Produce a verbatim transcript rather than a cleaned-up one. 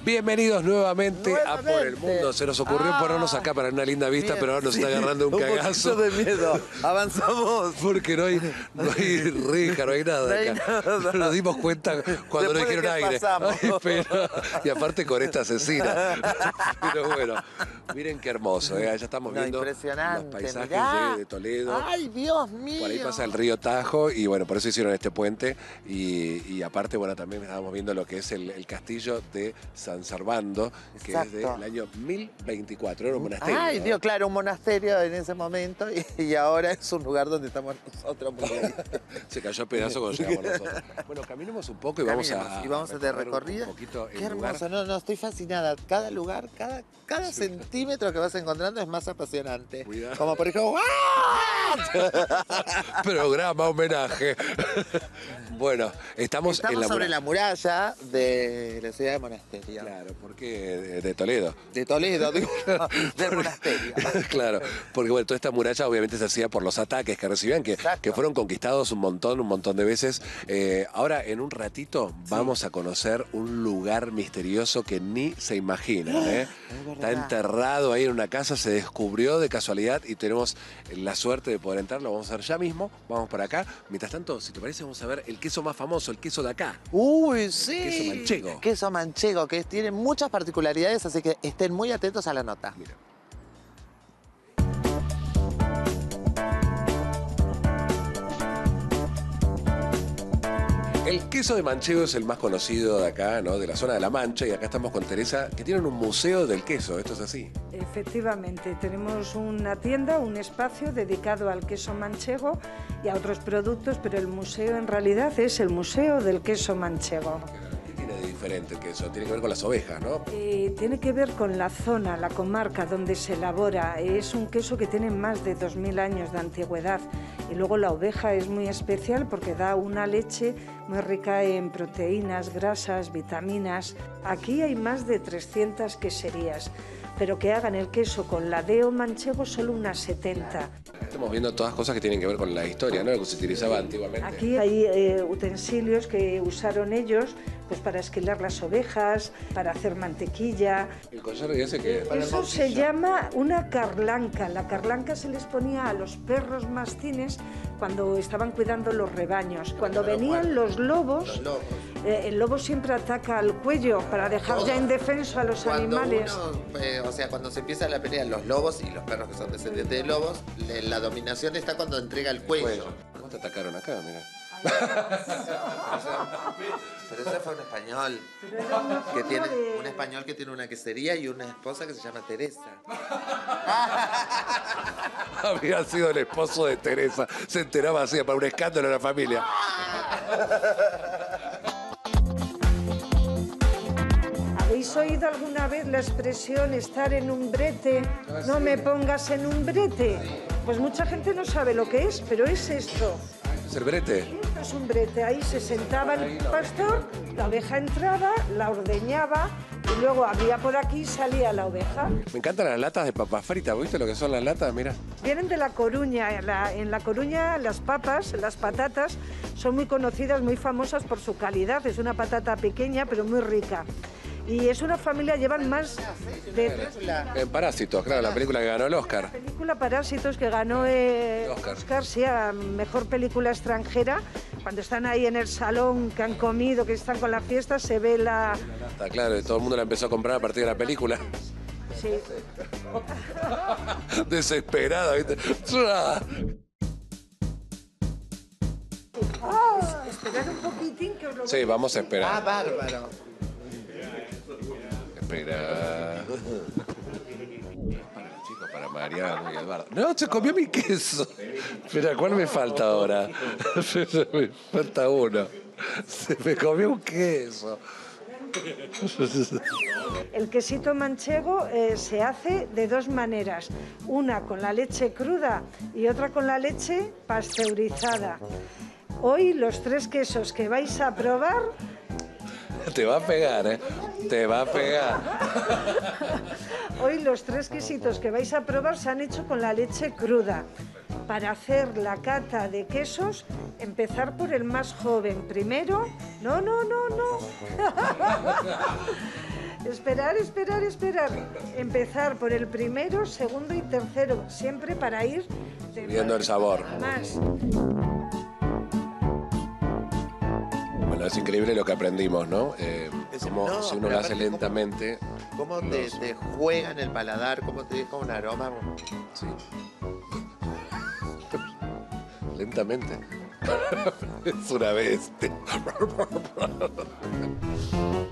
Bienvenidos nuevamente, nuevamente a Por el Mundo. Se nos ocurrió ah, ponernos acá para una linda vista, bien, pero ahora nos sí, está agarrando un, un cagazo. de miedo. Avanzamos. Porque no hay, no hay reja, no hay nada no hay acá. nada. Nos dimos cuenta cuando nos dijeron aire. Ay, pero, y aparte con esta asesina. Pero bueno, miren qué hermoso. ¿eh? Ya estamos no, viendo los paisajes de, de Toledo. Ay, Dios mío. Por ahí pasa el río Tajo y bueno, por eso hicieron este puente. Y, y aparte, bueno, también estábamos viendo lo que es el, el castillo de San Servando, que Exacto. es del año mil veinticuatro. Era un monasterio. Ay, ¿no? Dios, claro, un monasterio en ese momento y, y ahora es un lugar donde estamos nosotros. Se cayó a pedazo cuando llegamos nosotros. Bueno, caminemos un poco y vamos Caminemos, a, y vamos a de recorrida. Un poquito Qué hermoso, no, no, estoy fascinada. Cada lugar, cada, cada sí. centímetro que vas encontrando es más apasionante. Cuidado. Como por ejemplo, programa homenaje. Bueno, estamos, estamos en la sobre la muralla de la ciudad de Monasterio. Claro, porque de, de Toledo. De Toledo, digo, no, del porque, monasterio. Claro, porque bueno, toda esta muralla obviamente se hacía por los ataques que recibían, que, que fueron conquistados un montón, un montón de veces. Eh, ahora, en un ratito, sí. vamos a conocer un lugar misterioso que ni se imaginan. ¿eh? Está enterrado ahí en una casa, se descubrió de casualidad y tenemos la suerte de poder entrar. Lo vamos a hacer ya mismo. Vamos por acá. Mientras tanto, si te parece, vamos a ver el queso más famoso, el queso de acá. Uy, sí. El queso manchego. Queso manchego, que tiene muchas particularidades, así que estén muy atentos a la nota. Mira. El queso de manchego es el más conocido de acá, ¿no? De la zona de La Mancha, y acá estamos con Teresa, que tienen un museo del queso. ¿Esto es así? Efectivamente, tenemos una tienda, un espacio dedicado al queso manchego y a otros productos, pero el museo en realidad es el Museo del Queso Manchego. ¿Qué tiene de diferente el queso? Tiene que ver con las ovejas, ¿no? Eh, tiene que ver con la zona, la comarca donde se elabora. Es un queso que tiene más de dos mil años de antigüedad. Y luego la oveja es muy especial porque da una leche muy rica en proteínas, grasas, vitaminas. Aquí hay más de trescientas queserías, pero que hagan el queso con ladeo manchego solo unas setenta. Estamos viendo todas cosas que tienen que ver con la historia, ¿no? Lo que se utilizaba antiguamente. Aquí hay eh, utensilios que usaron ellos pues para esquilar las ovejas, para hacer mantequilla. ¿El collar ese que es? Eso se llama una carlanca. La carlanca se les ponía a los perros mastines cuando estaban cuidando los rebaños. Cuando venían los lobos, los lobos. Eh, el lobo siempre ataca al cuello para dejar Todo. ya indefenso a los cuando animales. Uno, eh, o sea, cuando se empieza la pelea, los lobos y los perros que son descendientes de lobos, la dominación está cuando entrega el cuello. cuello. ¿Cómo te atacaron acá? Mira. Pero ese fue un español que tiene de... un español que tiene una quesería y una esposa que se llama Teresa. Había sido el esposo de Teresa. Se enteraba así para un escándalo en la familia. ¿Habéis oído alguna vez la expresión estar en un brete? No me pongas en un brete. Pues mucha gente no sabe lo que es, pero es esto. ¿Es el brete? Esto es un brete. Ahí se sentaba el pastor, la oveja entraba, la ordeñaba y luego abría por aquí y salía la oveja. Me encantan las latas de papas fritas. ¿Viste lo que son las latas? Mira. Vienen de La Coruña. En La, en La Coruña las papas, las patatas, son muy conocidas, muy famosas por su calidad. Es una patata pequeña pero muy rica. Y es una familia, llevan más de... En Parásitos, claro, la película que ganó el Oscar. La película Parásitos que ganó eh, Oscar. Oscar, sí, a Mejor Película Extranjera. Cuando están ahí en el salón, que han comido, que están con la fiesta, se ve la... Está claro, todo el mundo la empezó a comprar a partir de la película. Sí. Desesperada, ¿viste? Oh, esperad un poquitín que os lo... Sí, vamos a esperar. Ah, bárbaro. Espera. Para los chicos, para Mariano y Eduardo. No, se comió mi queso. Espera, ¿cuál me falta ahora? Me falta uno. Se me comió un queso. El quesito manchego eh, se hace de dos maneras. Una con la leche cruda y otra con la leche pasteurizada. Hoy los tres quesos que vais a probar... Te va a pegar, ¿eh? Te va a pegar. Hoy los tres quesitos que vais a probar se han hecho con la leche cruda. Para hacer la cata de quesos, empezar por el más joven. Primero, no, no, no, no. Esperar, esperar, esperar. Empezar por el primero, segundo y tercero, siempre para ir viendo el sabor. Más. Bueno, es increíble lo que aprendimos, ¿no? Eh, Es- como no, si uno pero lo hace aparte, lentamente. ¿Cómo te, los- te juega en el paladar? ¿Cómo te deja un aroma? Sí. Lentamente. Es una bestia.